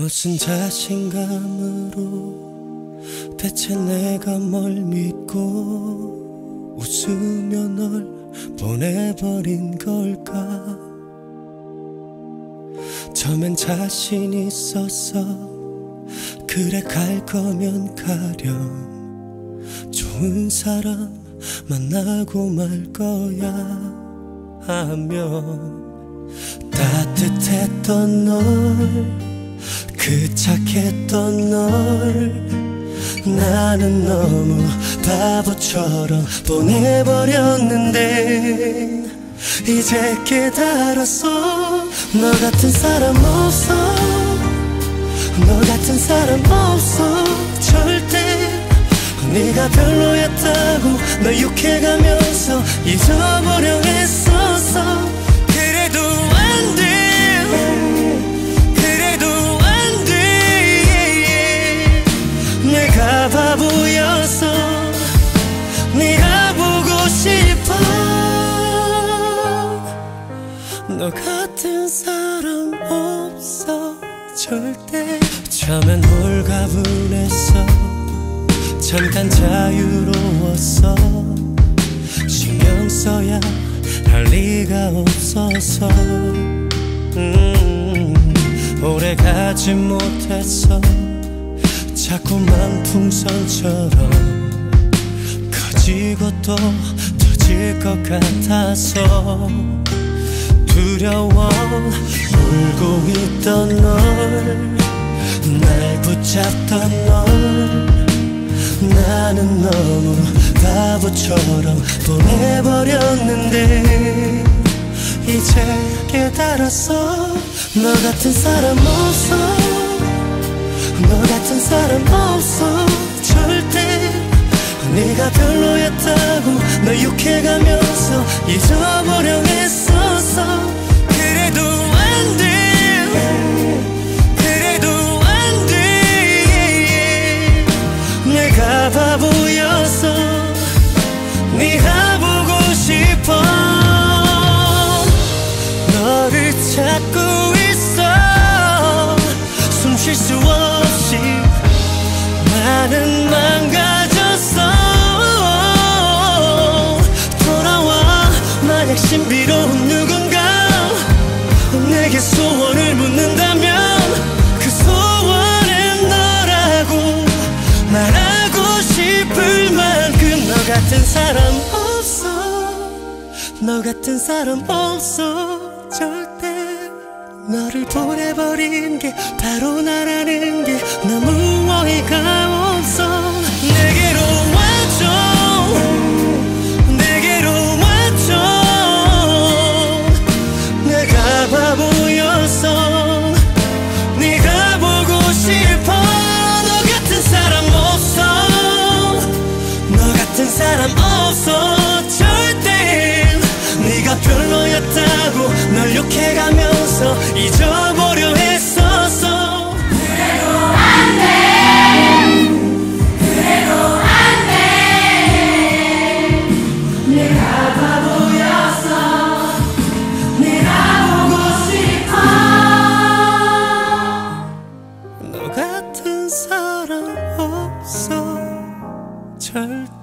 무슨 자신감으로 대체 내가 뭘 믿고 웃으며 널 보내버린 걸까. 처음엔 자신 있었어. 그래 갈 거면 가렴. 좋은 사람 만나고 말 거야 하며 따뜻했던 널, 그 착했던 널 나는 너무 바보처럼 보내버렸는데 이제 깨달았어. 너 같은 사람 없어. 너 같은 사람 없어 절대. 네가 별로였다고 널 욕해가면서 잊어보려 했었어. 그래도 안 돼. 그래도 안 돼. 내가 바보였어. 네가 보고 싶어. 너 같은 사람 없어 절대. 처음엔 홀가분했어. 잠깐 자유로웠어. 신경 써야 할 리가 없어서 오래 가지 못했어. 자꾸만 풍선처럼 커지고 또 터질 것 같아서 두려워. 울고 있던 널, 날 붙잡던 널 나는 너무 바보처럼 보내버렸는데 이제 깨달았어. 너 같은 사람 없어. 너 같은 사람 없어 절대. 네가 별로였다고 널 욕해가면서 잊어보려 했었어. 그래도 안 돼. 그래도 안 돼. 내가 바보였어. 네가 보고 싶어. 너를 찾고 있어. 숨 쉴 수 없이 나는 망가졌어. 돌아와. 만약 신비로운 누군가 내게 소원을 묻는다면 그 소원은 너라고 말하고 싶을 만큼. 너 같은 사람 없어. 너 같은 사람 없어 절대. 너를 보내버린 게 바로 나라는 게 너무 어이가 없어. 내게로 와줘. 내게로 와줘. 내가 바보였어. 네가 보고 싶어. 너 같은 사람 없어. 너 같은 사람 없어 절대. 네가 별로였다고 널 욕해가면서 잊어보려 했었어. 그래도 안 돼. 그래도 안 돼. 내가 바보였어. 내가 보고 싶어. 너 같은 사람 없어 절대.